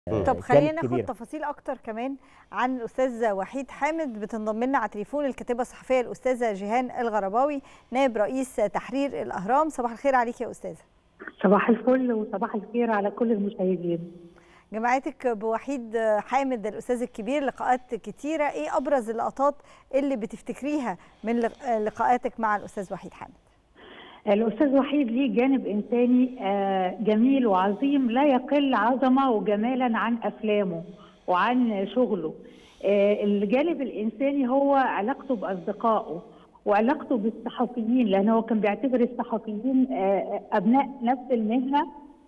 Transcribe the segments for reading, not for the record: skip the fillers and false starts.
طب خلينا كانت ناخد كبيرة. تفاصيل اكتر كمان عن الاستاذ وحيد حامد. بتنضم لنا على التليفون الكاتبه الصحفيه الاستاذه جيهان الغرباوي نائب رئيس تحرير الاهرام. صباح الخير عليك يا استاذه. صباح الفل وصباح الخير على كل المشاهدين. جمعتك بوحيد حامد الاستاذ الكبير لقاءات كتيره، ايه ابرز اللقطات اللي بتفتكريها من لقاءاتك مع الاستاذ وحيد حامد؟ الأستاذ وحيد ليه جانب إنساني جميل وعظيم لا يقل عظمة وجمالا عن أفلامه وعن شغله. الجانب الإنساني هو علاقته بأصدقائه وعلاقته بالصحفيين، لأنه كان بيعتبر الصحفيين أبناء نفس المهنة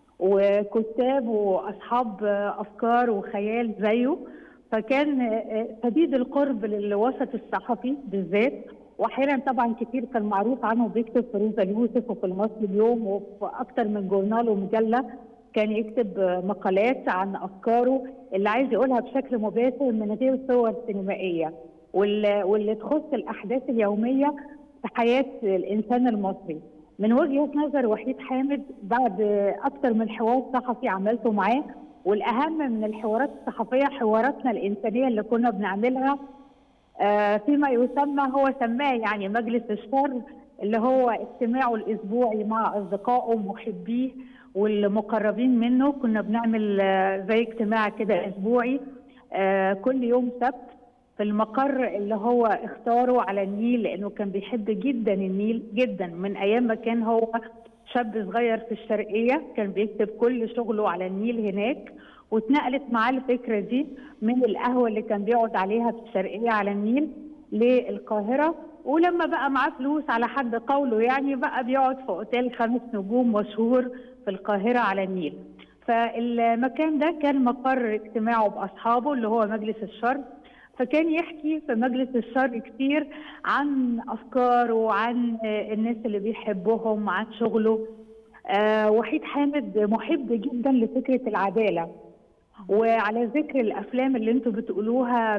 وكتاب وأصحاب أفكار وخيال زيه، فكان شديد القرب للوسط الصحفي بالذات. واحيانا طبعا كتير كان معروف عنه بيكتب في روزا اليوسف وفي المصري اليوم وفي اكتر من جورنال ومجله، كان يكتب مقالات عن افكاره اللي عايز يقولها بشكل مباشر من غير صور سينمائيه واللي تخص الاحداث اليوميه في حياه الانسان المصري. من وجهه نظر وحيد حامد بعد اكتر من حوار صحفي عملته معاه، والاهم من الحوارات الصحفيه حواراتنا الانسانيه اللي كنا بنعملها فيما يسمى هو سماه يعني مجلس الشر، اللي هو اجتماعه الاسبوعي مع اصدقائه ومحبيه والمقربين منه. كنا بنعمل زي اجتماع كده اسبوعي كل يوم سبت في المقر اللي هو اختاره على النيل، لانه كان بيحب جدا النيل جدا من ايام ما كان هو شاب صغير في الشرقيه، كان بيكتب كل شغله على النيل هناك. واتنقلت معاه الفكره دي من القهوه اللي كان بيقعد عليها في الشرقيه على النيل للقاهره، ولما بقى معاه فلوس على حد قوله يعني بقى بيقعد في اوتيل 5 نجوم مشهور في القاهره على النيل. فالمكان ده كان مقر اجتماعه باصحابه اللي هو مجلس الشر، فكان يحكي في مجلس الشر كتير عن افكاره وعن الناس اللي بيحبهم عن شغله. وحيد حامد محب جدا لفكره العداله. وعلى ذكر الافلام اللي انتم بتقولوها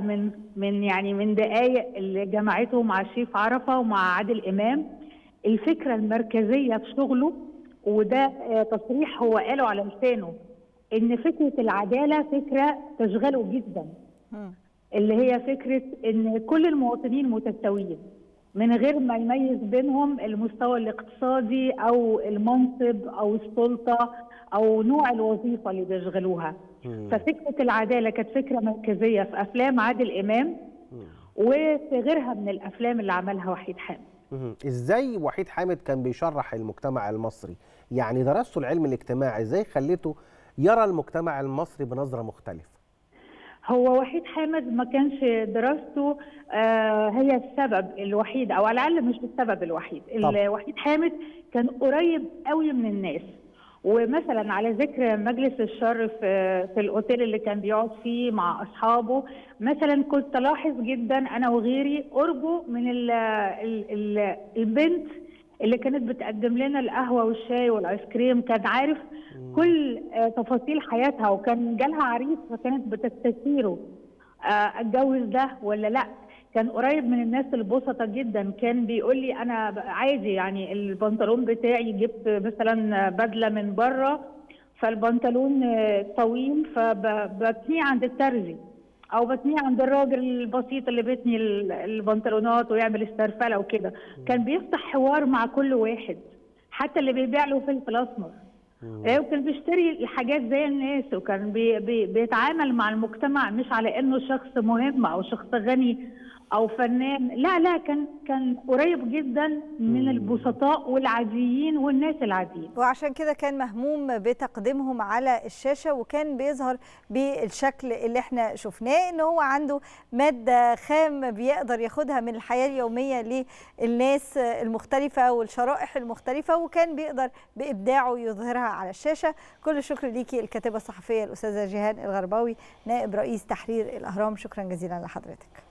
من دقائق اللي جمعته مع شريف عرفة ومع عادل امام، الفكره المركزيه في شغله وده تصريح هو قاله على لسانه ان فكره العداله فكره تشغله جدا، اللي هي فكره ان كل المواطنين متساويين من غير ما يميز بينهم المستوى الاقتصادي او المنصب او السلطه او نوع الوظيفه اللي بيشغلوها. ففكره العداله كانت فكره مركزيه في افلام عادل امام وفي غيرها من الافلام اللي عملها وحيد حامد. ازاي وحيد حامد كان بيشرح المجتمع المصري؟ يعني درسته العلم الاجتماعي، ازاي خليته يرى المجتمع المصري بنظره مختلفه؟ هو وحيد حامد ما كانش دراسته هي السبب الوحيد، او على الاقل مش السبب الوحيد. وحيد حامد كان قريب قوي من الناس. ومثلا على ذكر مجلس الشر في الاوتيل اللي كان بيقعد فيه مع اصحابه، مثلا كنت الاحظ جدا انا وغيري قربه من البنت اللي كانت بتقدم لنا القهوه والشاي والايس كريم، كان عارف كل تفاصيل حياتها، وكان جالها عريس فكانت بتستشيره اتجوز ده ولا لا. كان قريب من الناس البسطة جدا، كان بيقول لي انا عادي يعني البنطلون بتاعي جبت مثلا بدله من بره فالبنطلون طويل فبتنيه عند الترزي او بتنيه عند الراجل البسيط اللي بيتني البنطلونات ويعمل استرفله وكده. كان بيفتح حوار مع كل واحد، حتى اللي بيبيع له فلفل اسمر كان بيشتري الحاجات زي الناس، وكان بيتعامل مع المجتمع مش على انه شخص مهم او شخص غني او فنان، لا كان قريب جدا من البسطاء والعاديين والناس العاديين. وعشان كده كان مهموم بتقديمهم على الشاشه، وكان بيظهر بالشكل اللي احنا شفناه ان هو عنده ماده خام بيقدر ياخدها من الحياه اليوميه للناس المختلفه والشرائح المختلفه، وكان بيقدر بابداعه يظهرها على الشاشه. كل الشكر ليكي الكاتبه الصحفيه الاستاذه جيهان الغرباوي نائب رئيس تحرير الاهرام، شكرا جزيلا لحضرتك.